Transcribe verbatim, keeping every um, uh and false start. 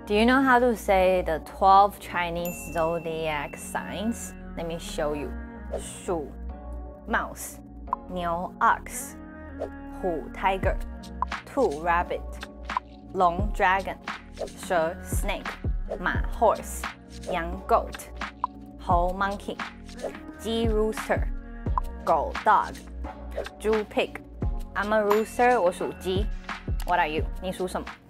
Do you know how to say the twelve Chinese zodiac signs? Let me show you. 鼠 mouse, 牛 ox, 虎 tiger, 兔 rabbit, 龙 dragon, 蛇 snake, 马 horse, 羊 goat, 猴 monkey, 鸡 rooster, 狗 dog, 猪 pig. I'm a rooster， 我属鸡。What are you？ 你属什么？